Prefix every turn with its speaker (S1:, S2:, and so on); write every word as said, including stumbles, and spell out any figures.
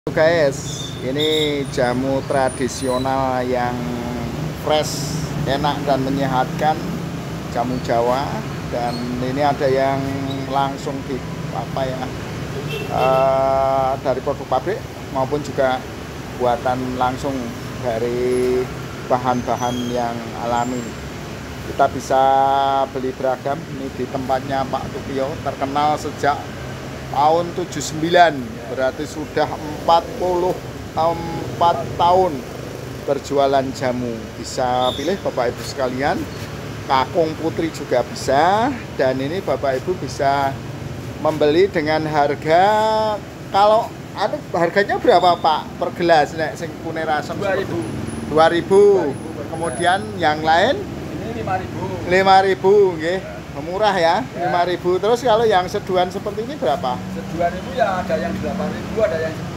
S1: Guys, ini jamu tradisional yang fresh, enak dan menyehatkan, jamu Jawa. Dan ini ada yang langsung di apa ya uh, dari produk pabrik maupun juga buatan langsung dari bahan-bahan yang alami. Kita bisa beli beragam. Ini di tempatnya Pak Tupio, terkenal sejak tahun tujuh puluh sembilan, berarti sudah empat puluh empat tahun berjualan jamu. Bisa pilih Bapak Ibu sekalian, kakung putri juga bisa. Dan ini Bapak Ibu bisa membeli dengan harga, kalau ada harganya berapa Pak per gelas nek sing kunerasem
S2: dua ribu.
S1: dua ribu. Kemudian yang lain
S2: Ini lima ribu.
S1: lima ribu nggih. Murah ya, lima ribu. Terus kalau yang seduhan seperti ini berapa?
S2: Seduhan itu ya ada yang delapan ribu, ada yang